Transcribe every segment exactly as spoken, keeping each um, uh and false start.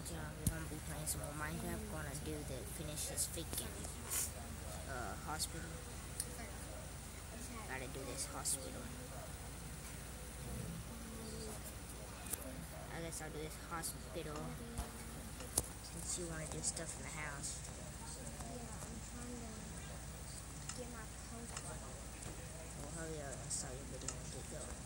Yeah, we're gonna be playing some more Minecraft. Gonna do the finish this freaking uh, hospital. Gotta do this hospital. I guess I'll do this hospital since you wanna do stuff in the house. Well, hurry up and start your video and get going.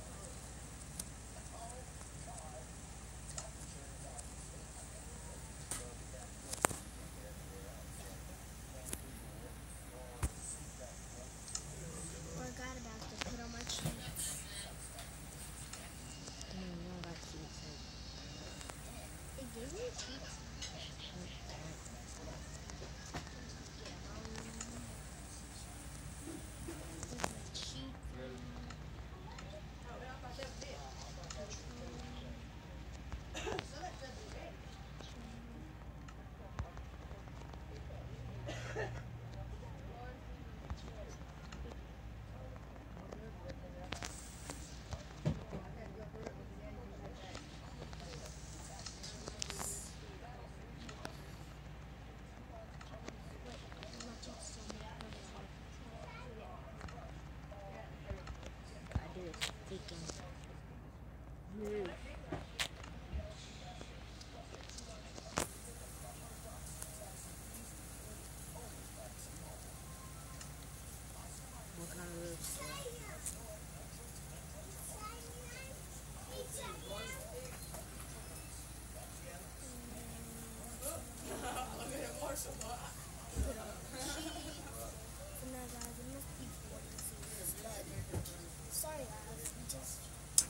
What kind of roofs? Sorry guys, we just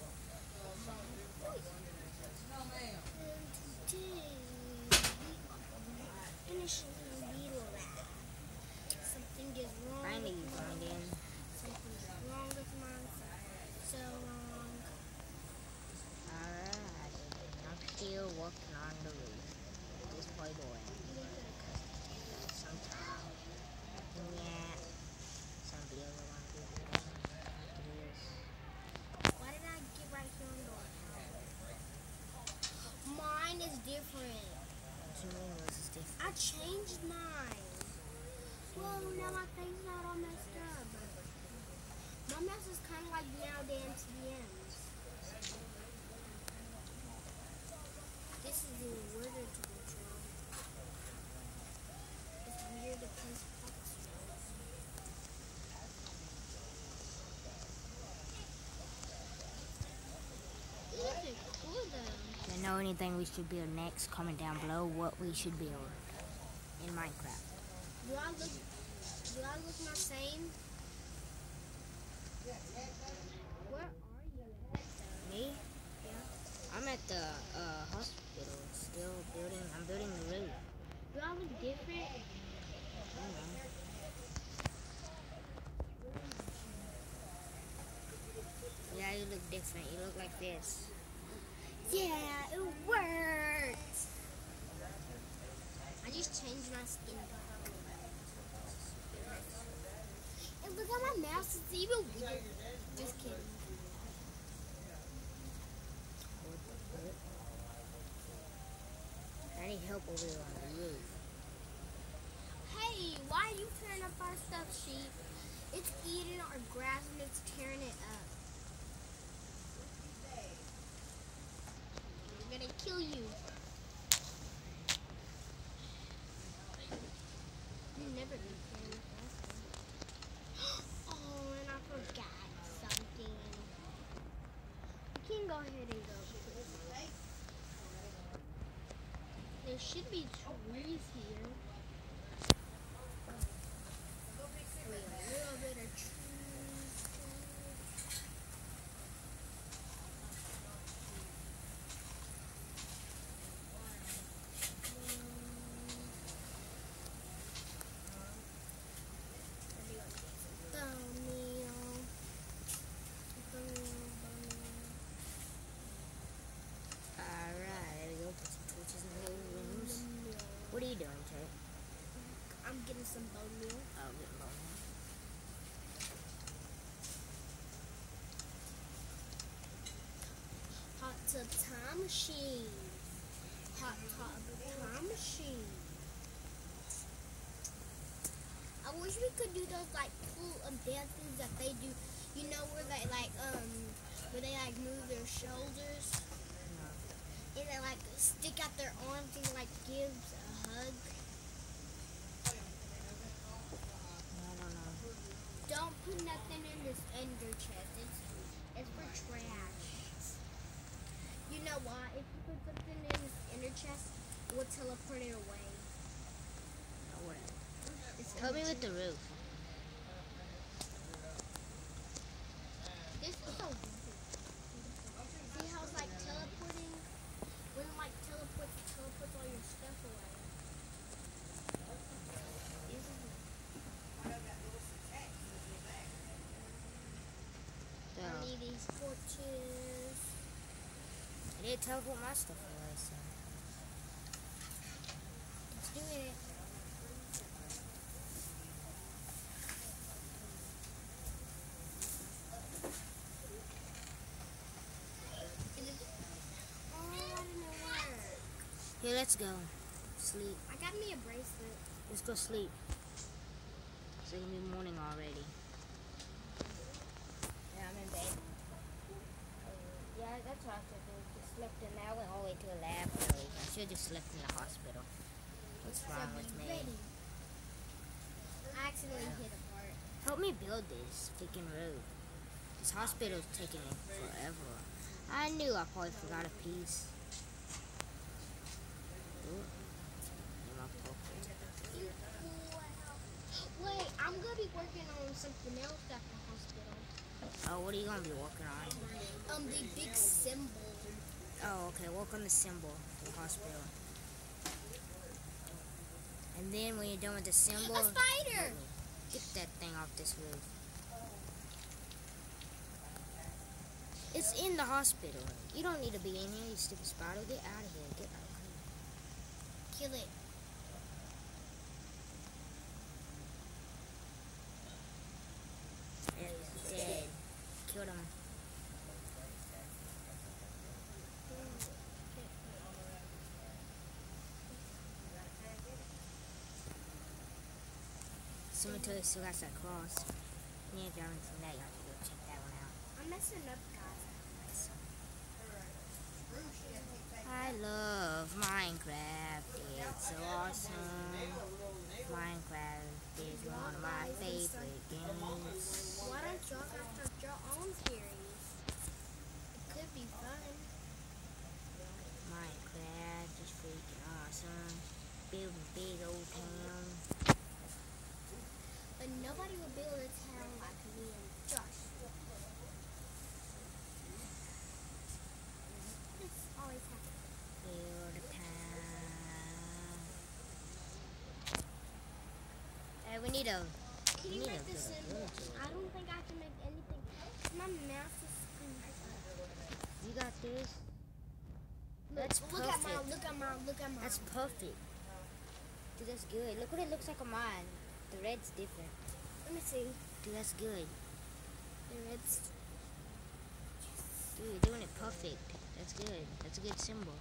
finishing the beetle lab. Something is wrong. Finally, you joined in. Something's wrong with mine. So wrong. Alright, I'm still working on the roof. This boy boy. Sometimes, yeah, some videos I want to do this. Why did I get right here on the door? Mine is different. What you mean, this is different? I changed mine. Whoa, now my face is not all messed up. My mess is kind of like now the M T Ms. This is even weirder to control. It's weird to place pots. These are cool though. If you know anything we should build next, comment down below what we should build in Minecraft. Do I look, do I look my same? Where are you at? Me? Yeah. I'm at the uh, hospital, still building. I'm building the roof. Do I look different? I don't know. Yeah, you look different. You look like this. Yeah, it worked. I just changed my skin color. And look at my mouse, it's even weird. Just kidding. I need help over here on the roof. Hey, why are you tearing up our stuff, sheep? It's eating our grass and it's tearing it up. I'm gonna kill you. You've never been tearing up our stuff. Oh, and I forgot something. You can go ahead and go. There should be trees here. Wait, a little bit of trees. What are you doing, Ted? I'm getting some bone meal. Oh, get bone meal. Hot tub time machine. Hot tub we could do those like cool um dances that they do. You know where they like um where they like move their shoulders and they like stick out their arms and like gives a hug. I don't know. Don't put nothing in this ender chest. It's it's for trash. You know why? If you put something in this ender chest, it will teleport it away. No way. It's Help me ender with the roof. This is so easy. See how it's like teleporting? When it like teleports, it teleports all your stuff away. This is So, I need these torches. I did teleport my stuff away, so. Let's do it. Oh, I didn't work. Here, let's go. Sleep. I got me a bracelet. Let's go sleep. It's gonna be morning already. Yeah, I'm in bed. Yeah, that's what I should do. Just slept in there. I went all the way to the lab early. I should have just slept in the hospital. What's So wrong be with me? ready. I accidentally hit a part. Help me build this freaking road. This hospital's taking forever. I knew I probably forgot a piece. Ooh. In my pocket. Wait, I'm gonna be working on something else at the hospital. Oh, what are you gonna be working on? Um, the big symbol. Oh, okay. Work on the symbol for the hospital. And then when you're done with the symbol, A spider! get that thing off this roof. It's in the hospital. You don't need to be in here, you stupid spider. Get out of here. Get out of here. Kill it. Yeah, he's dead. Killed him. Cemetery still got that cross. You ain't driving from that, you have to go check that one out. I'm messing up, guys. I love Minecraft. It's so awesome. Minecraft is one of my favorite games. Why don't y'all guys start your own series? It could be fun. Minecraft is freaking awesome. Build a big old town. But nobody will build a town like me and Josh. This always happens. Build a town. Hey, we need a. Can we you need make a this good symbol? village. I don't think I can make anything. My mouse is screwed up. You got this? Look, That's look at mine, perfect. look at mine, look at mine. That's perfect. Dude, that's good. Look what it looks like on mine. The red's different. Let me see. Dude, that's good. The red's. Dude, you're doing it perfect. That's good. That's a good symbol.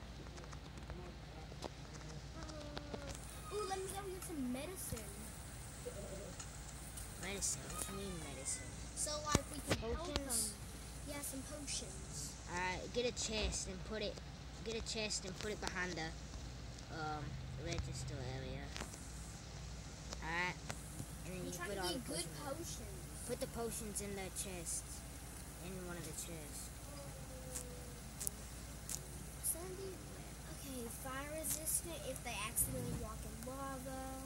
Uh, ooh, let me go get some medicine. Medicine. What you mean medicine? So, like, we can help them. Potions? Yeah, some potions. Alright, get a chest and put it. Get a chest and put it behind the um register area. Alright, and then I'm you trying put to all the get good potions. potions. Put the potions in the chest. In one of the chests. Sandy, okay, fire resistant if they accidentally walk in lava.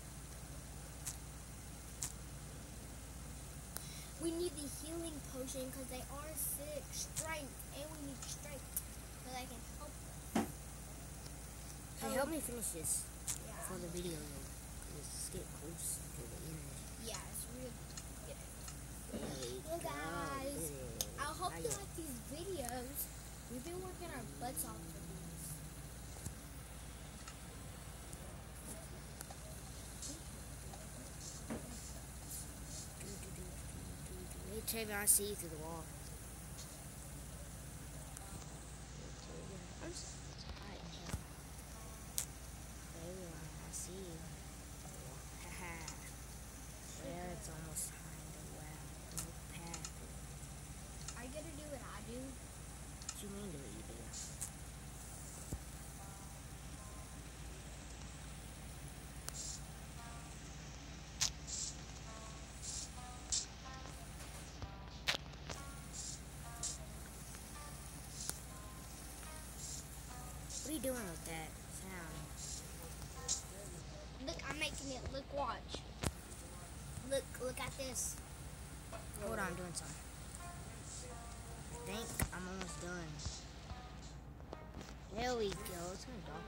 We need the healing potion because they are sick. Strength, and we need strength so they can help them. Hey, help me finish this Yeah, for the video. Let's get close to the end. yeah, it's real. Hey, Well, guys, good. I hope Now you you- like these videos. We've been working our butts off for these. Hey, Trevor, I see you through the wall. I'm so tired now. Everyone, I see you. Haha. you doing with that sound? Look, I'm making it. Look, watch. Look, look at this. Hold on, I'm doing something. I think I'm almost done. There we go. It's kind of dark.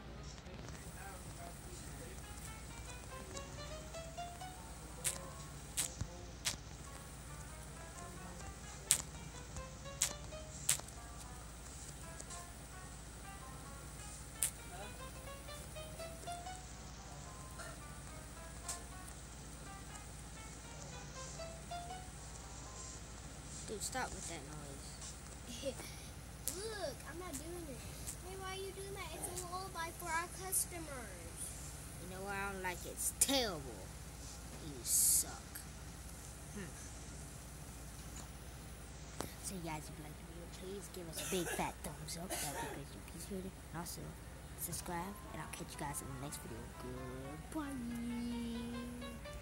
Dude, stop with that noise. Look, I'm not doing it. Hey, why are you doing that? It's a lullaby for our customers. You know why I don't like it? It's terrible. You suck. Hmm. So you guys, if you like the video, please give us a big fat thumbs up. That would be great. You appreciate it. And also, subscribe. And I'll catch you guys in the next video. Goodbye.